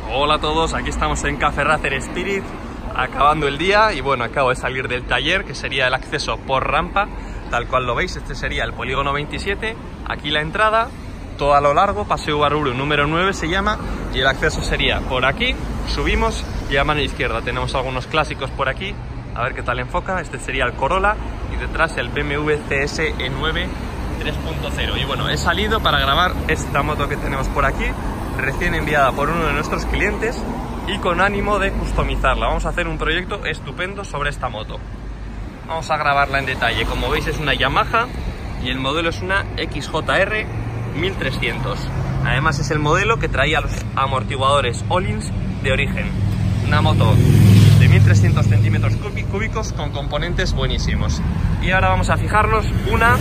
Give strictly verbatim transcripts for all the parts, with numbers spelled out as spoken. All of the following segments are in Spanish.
Hola a todos, aquí estamos en Cafe Racer Spirit, acabando el día y bueno, acabo de salir del taller, que sería el acceso por rampa, tal cual lo veis. Este sería el polígono veintisiete, aquí la entrada, todo a lo largo, Paseo Uraruru número nueve se llama, y el acceso sería por aquí, subimos y a mano izquierda tenemos algunos clásicos por aquí, a ver qué tal enfoca. Este sería el Corolla y detrás el B M W C S E nueve tres punto cero. Y bueno, he salido para grabar esta moto que tenemos por aquí, recién enviada por uno de nuestros clientes y con ánimo de customizarla. Vamos a hacer un proyecto estupendo sobre esta moto. Vamos a grabarla en detalle. Como veis, es una Yamaha y el modelo es una X J R mil trescientos. Además es el modelo que traía los amortiguadores Öhlins de origen. Una moto de mil trescientos centímetros cúbicos con componentes buenísimos. Y ahora vamos a fijarnos una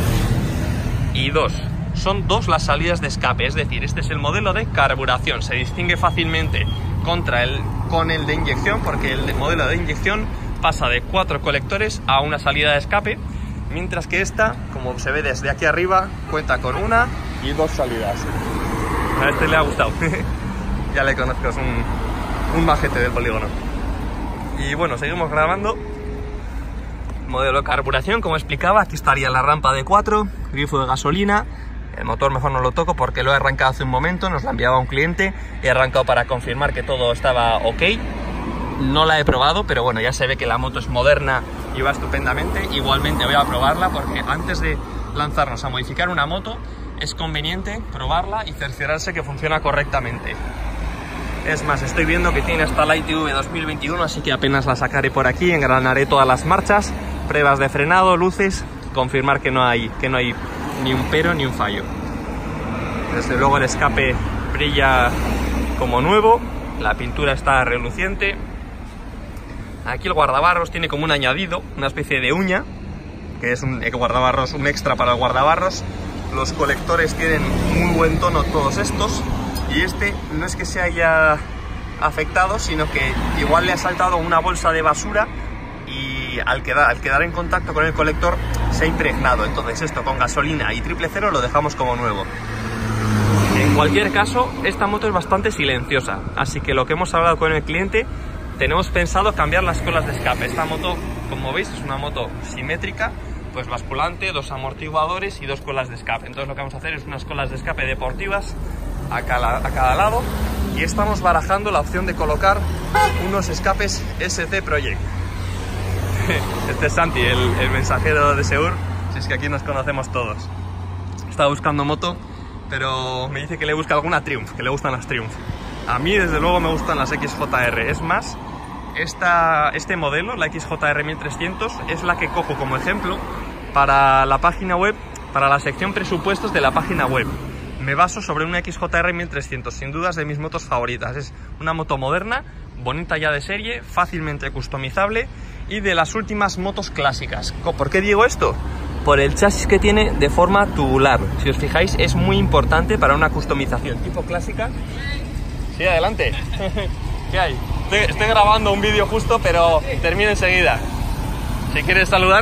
y dos. Son dos las salidas de escape, es decir, este es el modelo de carburación. Se distingue fácilmente contra el, con el de inyección, porque el de modelo de inyección pasa de cuatro colectores a una salida de escape, mientras que esta, como se ve desde aquí arriba, cuenta con una y dos salidas. A este le ha gustado. Ya le conozco, es un, un majete del polígono. Y bueno, seguimos grabando. Modelo de carburación, como explicaba, aquí estaría la rampa de cuatro, grifo de gasolina. El motor mejor no lo toco porque lo he arrancado hace un momento, nos la enviaba un cliente, he arrancado para confirmar que todo estaba ok. No la he probado, pero bueno, ya se ve que la moto es moderna y va estupendamente. Igualmente voy a probarla porque antes de lanzarnos a modificar una moto es conveniente probarla y cerciorarse que funciona correctamente. Es más, estoy viendo que tiene hasta la I T V dos mil veintiuno, así que apenas la sacaré por aquí, engranaré todas las marchas, pruebas de frenado, luces, confirmar que no hay, que no hay ni un pero ni un fallo. Desde luego el escape brilla como nuevo, la pintura está reluciente. Aquí el guardabarros tiene como un añadido, una especie de uña, que es un guardabarros, un extra para el guardabarros. Los colectores tienen muy buen tono todos estos, y este no es que se haya afectado, sino que igual le ha saltado una bolsa de basura y al quedar, al quedar en contacto con el colector se ha impregnado. Entonces esto con gasolina y triple cero lo dejamos como nuevo. En cualquier caso, esta moto es bastante silenciosa, así que lo que hemos hablado con el cliente, tenemos pensado cambiar las colas de escape. Esta moto, como veis, es una moto simétrica, pues basculante, dos amortiguadores y dos colas de escape. Entonces lo que vamos a hacer es unas colas de escape deportivas a cada, a cada lado, y estamos barajando la opción de colocar unos escapes S T Project. Este es Santi, el, el mensajero de Seur, si es que aquí nos conocemos todos. Está buscando moto, pero me dice que le busca alguna Triumph, que le gustan las Triumph. A mí desde luego me gustan las X J R. Es más, esta, este modelo, la X J R mil trescientos, es la que cojo como ejemplo para la página web, para la sección presupuestos de la página web. Me baso sobre una X J R mil trescientos, sin dudas de mis motos favoritas. Es una moto moderna, bonita ya de serie, fácilmente customizable y de las últimas motos clásicas. ¿Por qué digo esto? Por el chasis que tiene de forma tubular. Si os fijáis, es muy importante para una customización tipo clásica. Sí, adelante. ¿Qué hay? Estoy, estoy grabando un vídeo justo, pero termino enseguida. Si quieres saludar.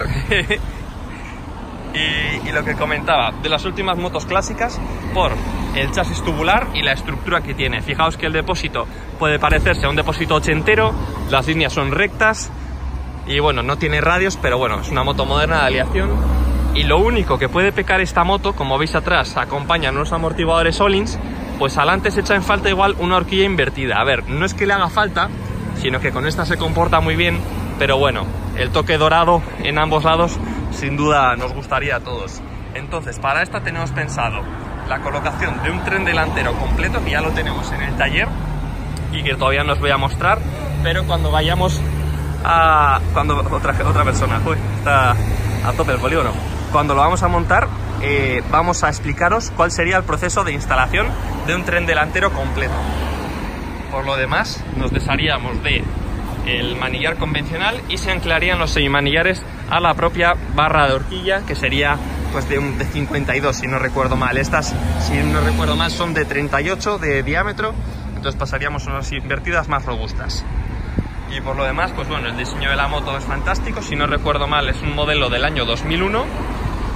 y, y lo que comentaba, de las últimas motos clásicas, por el chasis tubular y la estructura que tiene. Fijaos que el depósito puede parecerse a un depósito ochentero, las líneas son rectas y bueno, no tiene radios, pero bueno, es una moto moderna de aleación. Y lo único que puede pecar esta moto, como veis atrás, acompañan unos amortiguadores Öhlins, pues adelante se echa en falta igual una horquilla invertida. A ver, no es que le haga falta, sino que con esta se comporta muy bien, pero bueno, el toque dorado en ambos lados sin duda nos gustaría a todos. Entonces, para esta tenemos pensado la colocación de un tren delantero completo, que ya lo tenemos en el taller y que todavía no os voy a mostrar, pero cuando vayamos a... cuando otra, otra persona, uy, está a tope el polígono. Cuando lo vamos a montar, eh, vamos a explicaros cuál sería el proceso de instalación de un tren delantero completo. Por lo demás, nos desharíamos de el manillar convencional y se anclarían los semimanillares a la propia barra de horquilla, que sería pues de, un, de cincuenta y dos, si no recuerdo mal. Estas, si no recuerdo mal, son de treinta y ocho de diámetro, entonces pasaríamos a unas invertidas más robustas. Y por lo demás, pues bueno, el diseño de la moto es fantástico. Si no recuerdo mal, es un modelo del año dos mil uno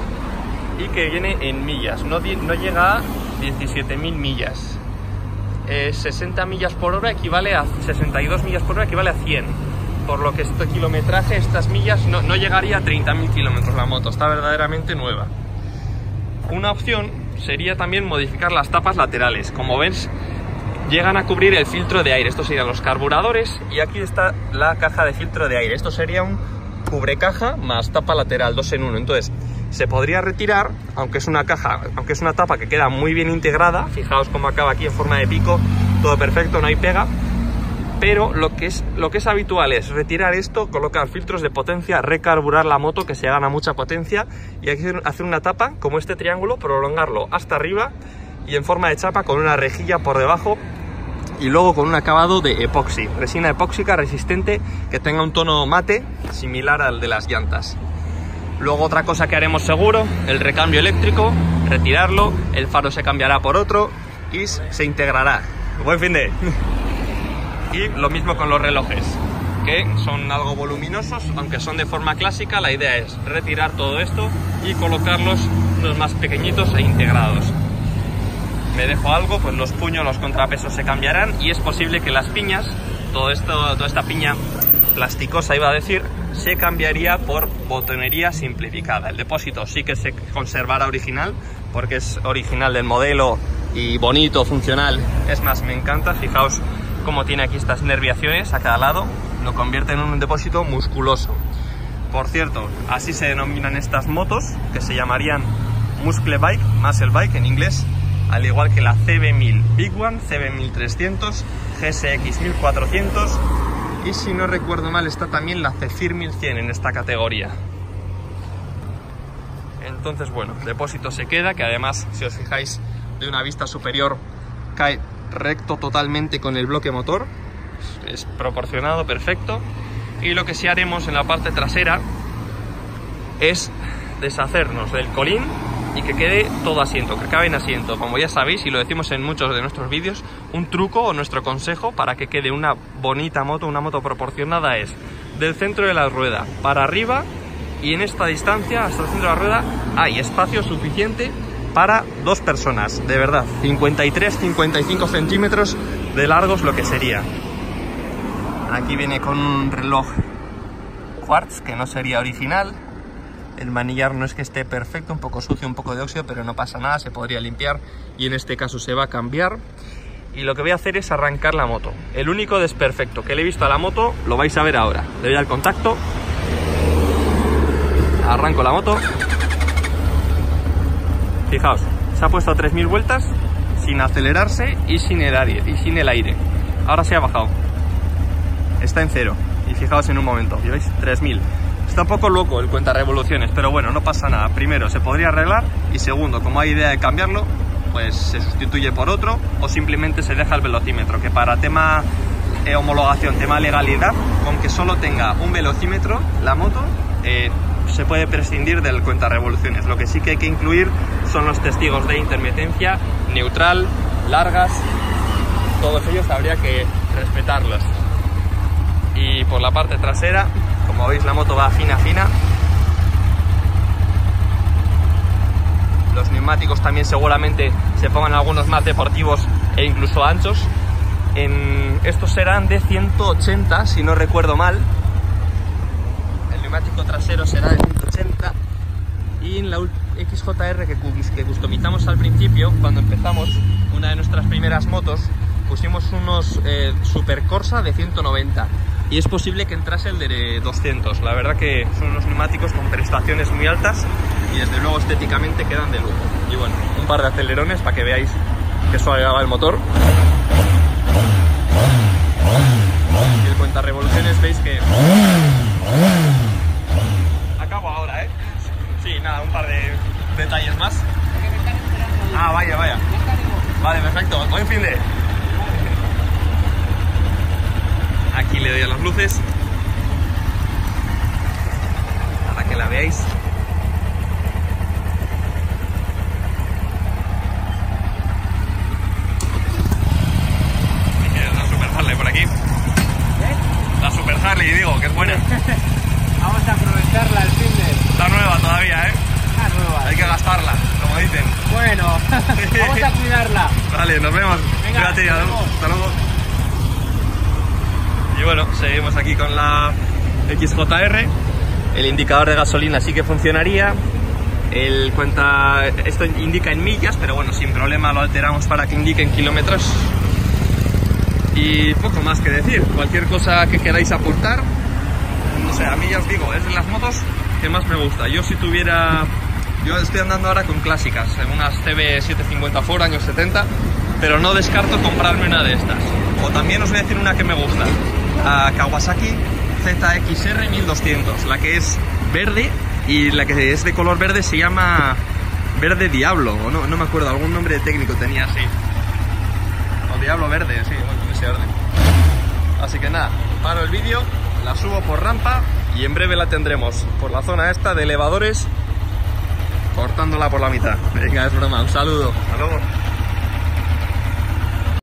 y que viene en millas, no, no llega a diecisiete mil millas. eh, sesenta millas por hora equivale a sesenta y dos millas por hora equivale a cien. Por lo que este kilometraje, estas millas, no, no llegaría a treinta mil kilómetros la moto, está verdaderamente nueva. Una opción sería también modificar las tapas laterales. Como ves, llegan a cubrir el filtro de aire. Estos serían los carburadores y aquí está la caja de filtro de aire. Esto sería un cubrecaja más tapa lateral, dos en uno. Entonces, se podría retirar, aunque es una caja, aunque es una tapa que queda muy bien integrada. Fijaos cómo acaba aquí en forma de pico, todo perfecto, no hay pega. Pero lo que es, lo que es habitual es retirar esto, colocar filtros de potencia, recarburar la moto, que se gana mucha potencia, y aquí hacer una tapa como este triángulo, prolongarlo hasta arriba y en forma de chapa con una rejilla por debajo y luego con un acabado de epoxi, resina epóxica resistente que tenga un tono mate similar al de las llantas. Luego otra cosa que haremos seguro, el recambio eléctrico, retirarlo, el faro se cambiará por otro y se integrará. Buen fin de... Y lo mismo con los relojes, que son algo voluminosos, aunque son de forma clásica. La idea es retirar todo esto y colocarlos los más pequeñitos e integrados. Me dejo algo, pues los puños, los contrapesos se cambiarán y es posible que las piñas, todo esto, toda esta piña plasticosa iba a decir, se cambiaría por botonería simplificada. El depósito sí que se conservará original, porque es original del modelo y bonito, funcional. Es más, me encanta, fijaos como tiene aquí estas nerviaciones a cada lado, lo convierte en un depósito musculoso. Por cierto, así se denominan estas motos, que se llamarían Muscle Bike, Muscle Bike en inglés, al igual que la C B mil Big One, C B mil trescientos, G S X mil cuatrocientos y si no recuerdo mal está también la Zephyr mil cien en esta categoría. Entonces bueno, el depósito se queda, que además si os fijáis de una vista superior cae recto totalmente con el bloque motor, es proporcionado, perfecto. Y lo que sí haremos en la parte trasera es deshacernos del colín y que quede todo asiento, que acabe en asiento. Como ya sabéis y lo decimos en muchos de nuestros vídeos, un truco o nuestro consejo para que quede una bonita moto, una moto proporcionada, es del centro de la rueda para arriba, y en esta distancia hasta el centro de la rueda hay espacio suficiente para dos personas, de verdad, cincuenta y tres a cincuenta y cinco centímetros de largos lo que sería. Aquí viene con un reloj quartz que no sería original. El manillar no es que esté perfecto, un poco sucio, un poco de óxido, pero no pasa nada, se podría limpiar y en este caso se va a cambiar. Y lo que voy a hacer es arrancar la moto. El único desperfecto que le he visto a la moto lo vais a ver ahora. Le doy al contacto, arranco la moto. Fijaos, se ha puesto a tres mil vueltas sin acelerarse y sin el aire, y sin el aire. Ahora se ha bajado. Está en cero. Y fijaos en un momento, ¿veis? tres mil. Está un poco loco el cuenta revoluciones, pero bueno, no pasa nada. Primero, se podría arreglar y segundo, como hay idea de cambiarlo, pues se sustituye por otro o simplemente se deja el velocímetro, que para tema eh, homologación, tema legalidad, aunque solo tenga un velocímetro, la moto... Eh, se puede prescindir del cuenta revoluciones. Lo que sí que hay que incluir son los testigos de intermitencia, neutral, largas, todos ellos habría que respetarlos. Y por la parte trasera, como veis, la moto va fina fina. Los neumáticos también seguramente se pongan algunos más deportivos e incluso anchos. En, estos serán de ciento ochenta, si no recuerdo mal. El neumático trasero será de ciento ochenta y en la X J R que, que customizamos al principio, cuando empezamos una de nuestras primeras motos, pusimos unos eh, Super Corsa de ciento noventa y es posible que entrase el de doscientos. La verdad que son unos neumáticos con prestaciones muy altas y desde luego estéticamente quedan de lujo. Y bueno, un par de acelerones para que veáis que suave va el motor. Y el cuenta revoluciones veis que... Acabo ahora, ¿eh? Sí, nada, un par de detalles más. Ah, vaya, vaya. Vale, perfecto. Buen fin de... Aquí le doy a las luces para que la veáis. La Super Harley por aquí. ¿Eh? La Super Harley, digo, que es buena. Vamos a aprovecharla al fin de... Está nueva todavía, ¿eh? Ah, nueva. Hay que gastarla, como dicen. Bueno, vamos a cuidarla. Vale, nos vemos. Venga, Cuídate, nos vemos. hasta luego. Y bueno, seguimos aquí con la X J R. El indicador de gasolina sí que funcionaría. El cuenta, esto indica en millas, pero bueno, sin problema lo alteramos para que indique en kilómetros. Y poco más que decir. Cualquier cosa que queráis aportar, no sé, a mí ya os digo, es de las motos que más me gusta. Yo si tuviera, yo estoy andando ahora con clásicas, en unas C B setecientos cincuenta Ford años setenta, pero no descarto comprarme una de estas. O también os voy a decir una que me gusta, la Kawasaki Z X R mil doscientos, la que es verde y la que es de color verde se llama Verde Diablo, o no, no me acuerdo, algún nombre técnico tenía así. O Diablo Verde, sí, bueno, ese orden. Así que nada, paro el vídeo, la subo por rampa y en breve la tendremos por la zona esta de elevadores, cortándola por la mitad. Venga, es broma, un saludo. Hasta luego.